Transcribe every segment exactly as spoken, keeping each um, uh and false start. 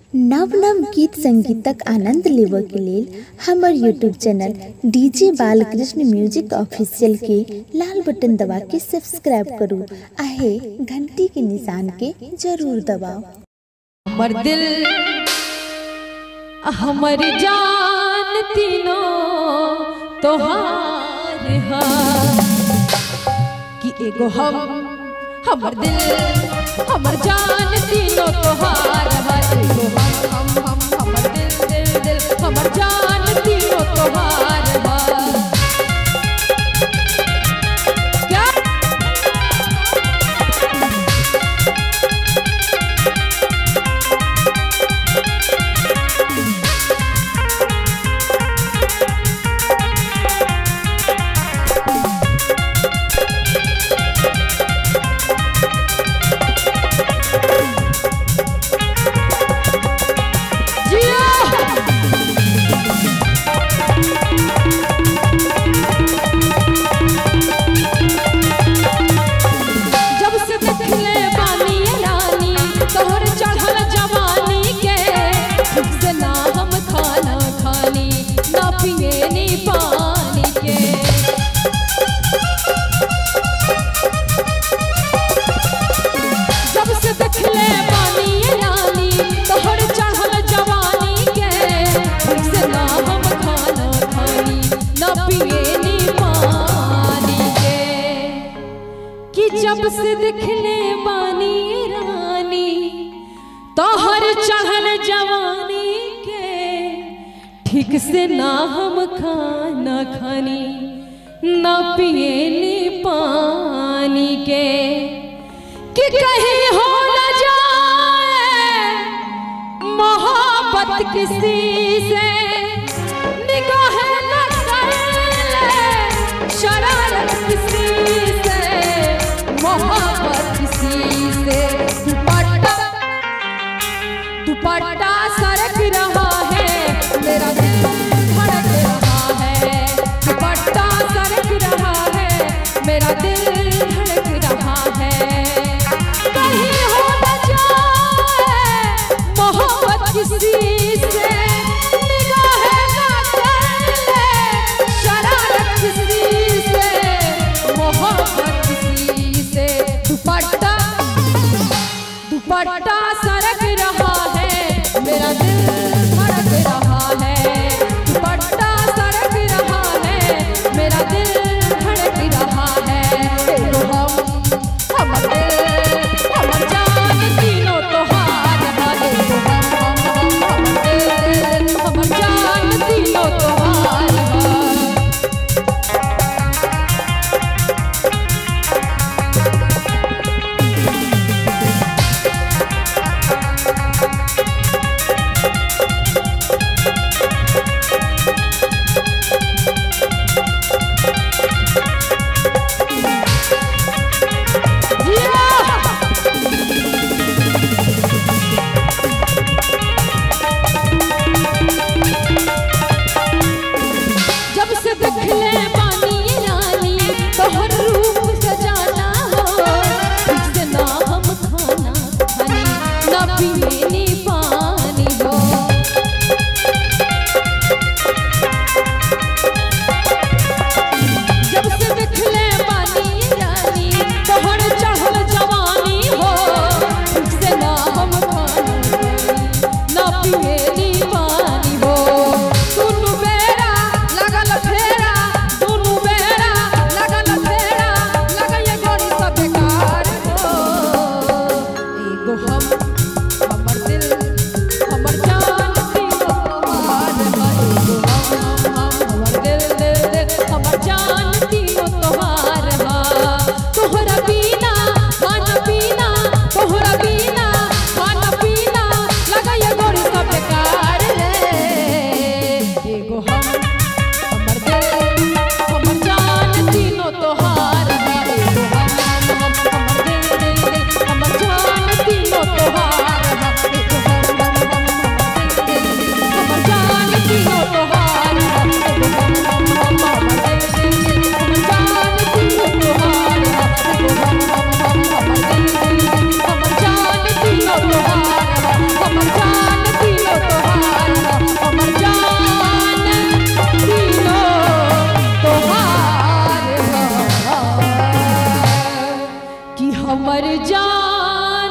नव नव गीत संगीतक आनंद लेबऽ के लेल हमर YouTube channel DJ Balkrishna music official के लाल बटन दबा के सब्सक्राइब करू आहे घंटी के निशान के जरूर दबाओ। हमर दिल हमर जान तीनों तोहार हा कि एगो हम हमर दिल हमर जान तीनों तोहार हा एगो हम हम हम हमर दिल दिल दिल हमर जान तीनों तोहार हा। जब से दिखले बानी रानी तोहर चढ़ल जवानी के ठीक से ना हम खाना खानी ना पिए पानी के कि कहीं हो न जाए मोहब्बत किसी से निगाह न कर ले शरारत किसी से मोहब्बत किसी से दुपट्टा दुपट्टा सरक रहा है मेरा दिल धड़क रहा है दुपट्टा सरक रहा है मेरा दिल धड़क रहा है कहीं हो न जाए मोहब्बत किसी से निगाह न कर ले शरारत किसी से मोहब्बत दुपट्टा दुपट्टा सरक रहा है मेरा दिल धड़क रहा है दुपट्टा सरक रहा है मेरा दिल धड़क रहा है एगो हम हमर दिल हमर जान तीनों तोहार हा एगो हम हम हम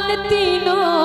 तीनों